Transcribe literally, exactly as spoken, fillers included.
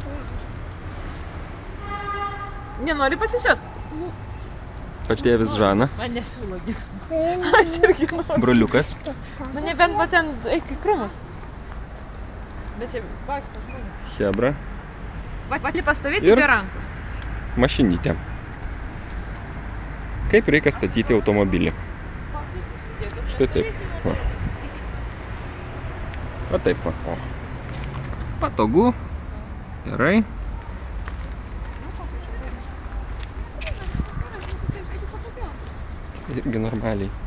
Nenori pasisiot? Patėvis Žana. Man nesiūlo niks. Aš irgi noriu. Broliukas. Man nebent va ten eik į krūmus. Bet čia vaikšto žmonės. Hebra. Va, va, pastovėti Ir- be rankos. Mašinytė. Kaip reikia statyti automobilį. Štai taip. Va. Va taip va. O. Patogu. Gerai. Irgi normaliai.